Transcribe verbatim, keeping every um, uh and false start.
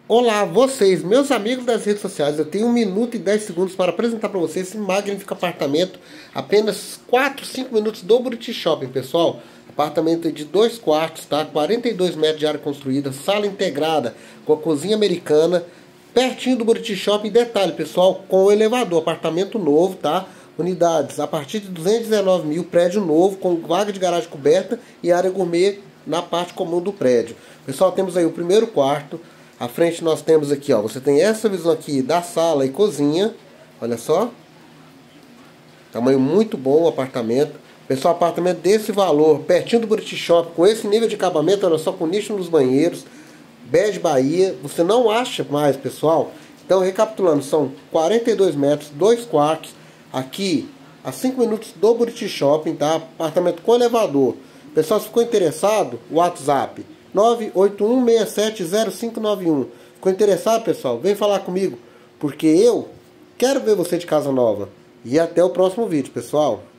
Olá, vocês, meus amigos das redes sociais. Eu tenho um minuto e dez segundos para apresentar para vocês esse magnífico apartamento. Apenas quatro, cinco minutos do Buriti Shopping, pessoal. Apartamento de dois quartos, tá? quarenta e dois metros de área construída, sala integrada com a cozinha americana, pertinho do Buriti Shopping. Detalhe, pessoal, com o elevador, apartamento novo, tá? Unidades a partir de duzentos e dezenove mil, prédio novo, com vaga de garagem coberta e área gourmet na parte comum do prédio. Pessoal, temos aí o primeiro quarto. À frente nós temos aqui, ó, você tem essa visão aqui da sala e cozinha. Olha só. Tamanho muito bom o apartamento. Pessoal, apartamento desse valor, pertinho do Buriti Shopping, com esse nível de acabamento, olha só, com nicho nos banheiros, bege Bahia, você não acha mais, pessoal. Então, recapitulando, são quarenta e dois metros, dois quartos, aqui a cinco minutos do Buriti Shopping, tá? Apartamento com elevador. Pessoal, se ficou interessado, WhatsApp nove oito um seis sete zero cinco nove um. Ficou interessado, pessoal? Vem falar comigo, porque eu quero ver você de casa nova. E até o próximo vídeo, pessoal.